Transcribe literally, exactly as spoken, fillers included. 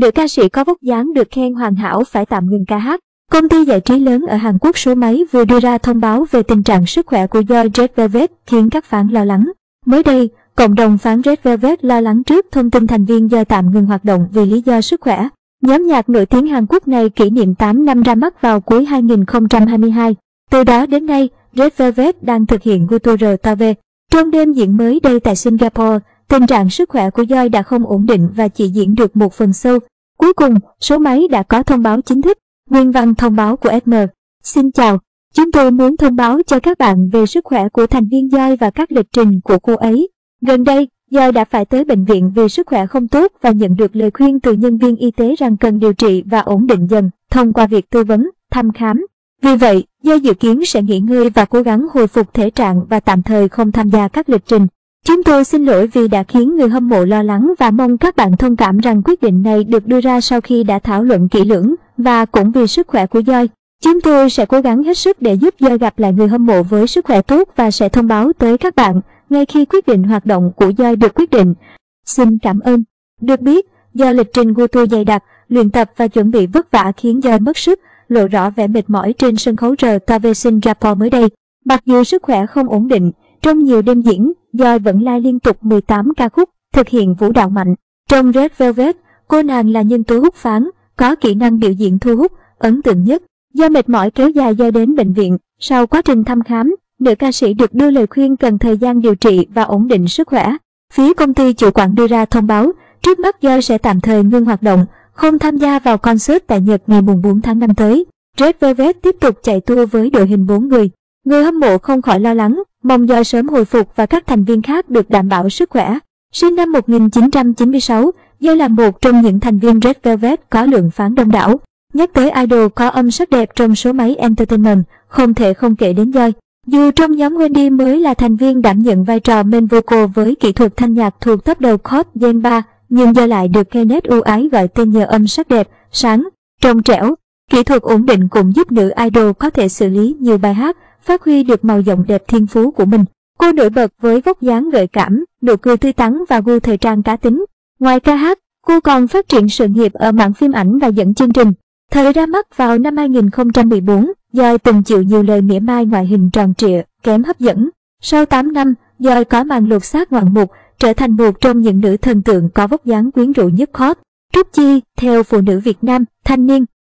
nữ ca sĩ có vóc dáng được khen hoàn hảo phải tạm ngừng ca hát. Công ty giải trí lớn ở Hàn Quốc số mấy vừa đưa ra thông báo về tình trạng sức khỏe của Joy Red Velvet khiến các fan lo lắng. Mới đây, cộng đồng fan Red Velvet lo lắng trước thông tin thành viên Joy tạm ngừng hoạt động vì lý do sức khỏe. Nhóm nhạc nổi tiếng Hàn Quốc này kỷ niệm tám năm ra mắt vào cuối hai nghìn không trăm hai mươi hai. Từ đó đến nay, Red Velvet đang thực hiện Gu Tour Tave. Trong đêm diễn mới đây tại Singapore, tình trạng sức khỏe của Joy đã không ổn định và chỉ diễn được một phần show. Cuối cùng, số máy đã có thông báo chính thức. Nguyên văn thông báo của ét em. Xin chào, chúng tôi muốn thông báo cho các bạn về sức khỏe của thành viên Joy và các lịch trình của cô ấy. Gần đây, Joy đã phải tới bệnh viện vì sức khỏe không tốt và nhận được lời khuyên từ nhân viên y tế rằng cần điều trị và ổn định dần thông qua việc tư vấn, thăm khám. Vì vậy, Joy dự kiến sẽ nghỉ ngơi và cố gắng hồi phục thể trạng và tạm thời không tham gia các lịch trình. Chúng tôi xin lỗi vì đã khiến người hâm mộ lo lắng và mong các bạn thông cảm rằng quyết định này được đưa ra sau khi đã thảo luận kỹ lưỡng và cũng vì sức khỏe của Joy. Chúng tôi sẽ cố gắng hết sức để giúp Joy gặp lại người hâm mộ với sức khỏe tốt và sẽ thông báo tới các bạn ngay khi quyết định hoạt động của Joy được quyết định. Xin cảm ơn. Được biết, do lịch trình Gu Tour dày đặc, luyện tập và chuẩn bị vất vả khiến Joy mất sức, lộ rõ vẻ mệt mỏi trên sân khấu R-Tave Singapore mới đây. Mặc dù sức khỏe không ổn định, trong nhiều đêm diễn, Joy vẫn live liên tục mười tám ca khúc, thực hiện vũ đạo mạnh. Trong Red Velvet, cô nàng là nhân tố hút phán, có kỹ năng biểu diễn thu hút, ấn tượng nhất. Do mệt mỏi kéo dài Joy đến bệnh viện, sau quá trình thăm khám, nữ ca sĩ được đưa lời khuyên cần thời gian điều trị và ổn định sức khỏe. Phía công ty chủ quản đưa ra thông báo, trước mắt Joy sẽ tạm thời ngưng hoạt động, không tham gia vào concert tại Nhật ngày bốn tháng năm tới. Red Velvet tiếp tục chạy tour với đội hình bốn người. Người hâm mộ không khỏi lo lắng, mong Joy sớm hồi phục và các thành viên khác được đảm bảo sức khỏe. Sinh năm một nghìn chín trăm chín mươi sáu, Joy là một trong những thành viên Red Velvet có lượng phán đông đảo. Nhắc tới idol có âm sắc đẹp trong số máy Entertainment, không thể không kể đến Joy. Dù trong nhóm Wendy mới là thành viên đảm nhận vai trò main vocal với kỹ thuật thanh nhạc thuộc top đầu chord Gen ba, nhưng Joy lại được Kenneth ưu ái gọi tên nhờ âm sắc đẹp, sáng, trong trẻo. Kỹ thuật ổn định cũng giúp nữ idol có thể xử lý nhiều bài hát, phát huy được màu giọng đẹp thiên phú của mình. Cô nổi bật với vóc dáng gợi cảm, nụ cười tươi tắn và gu thời trang cá tính. Ngoài ca hát, cô còn phát triển sự nghiệp ở mảng phim ảnh và dẫn chương trình. Thời ra mắt vào năm hai nghìn không trăm mười bốn, Joy từng chịu nhiều lời mỉa mai ngoại hình tròn trịa, kém hấp dẫn. Sau tám năm, Joy có màn lột xác ngoạn mục, trở thành một trong những nữ thần tượng có vóc dáng quyến rũ nhất hot. Trúc Chi, theo Phụ nữ Việt Nam, thanh niên,